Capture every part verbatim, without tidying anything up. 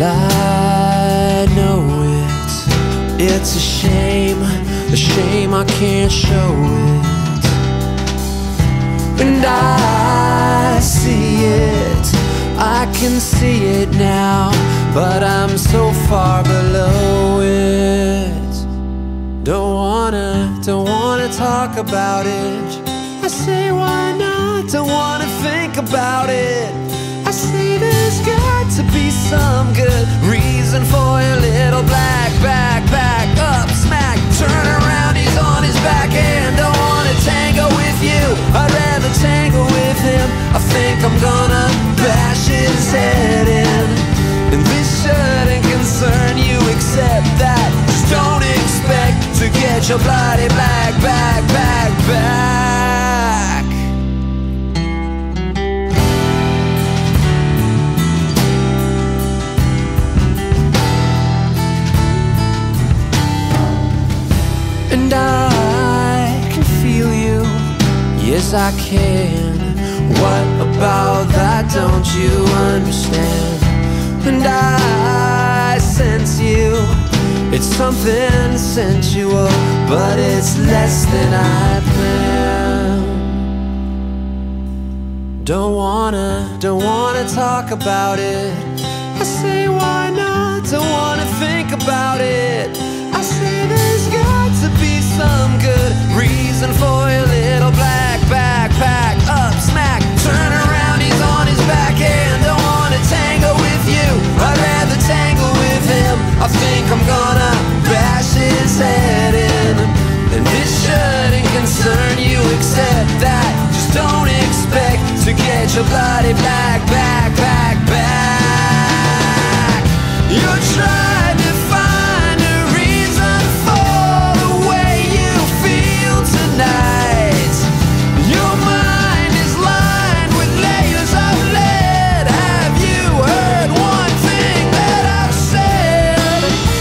I know it, it's a shame, a shame I can't show it. And I see it, I can see it now, but I'm so far below it. Don't wanna, don't wanna talk about it. I say why not, don't wanna think about it. I say there's got to be some good reason for your little black back, back up, smack, turn around, he's on his back and don't wanna tango with you. I'd rather tango with him. I think I'm gonna bash his head in. And this shouldn't concern you except that just don't expect to get your bloody black back, back, back. And I can feel you, yes I can. What about that don't you understand? And I sense you, it's something sensual, but it's less than I planned. Don't wanna, don't wanna talk about it. I say why not, don't wanna think about it. I say there's got to be some good reason for your little black backpack up, smack, turn around, he's on his back and don't wanna tango with you. I'd rather tangle with him. I think I'm gonna bash his head in. And this shouldn't concern you except that just don't expect to get your bloody black back, back, back. You're trying to find a reason for the way you feel tonight. Your mind is lined with layers of lead. Have you heard one thing that I've said?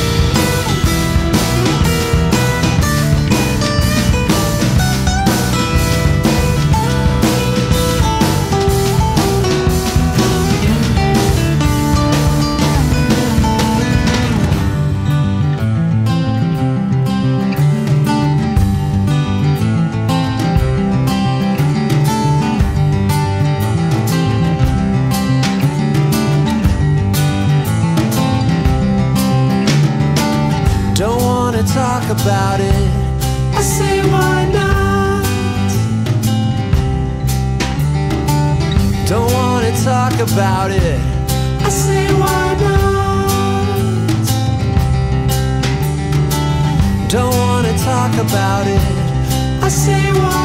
Don't wanna talk about it. I say why not? Don't wanna talk about it. I say why not? Don't wanna talk about it. I say why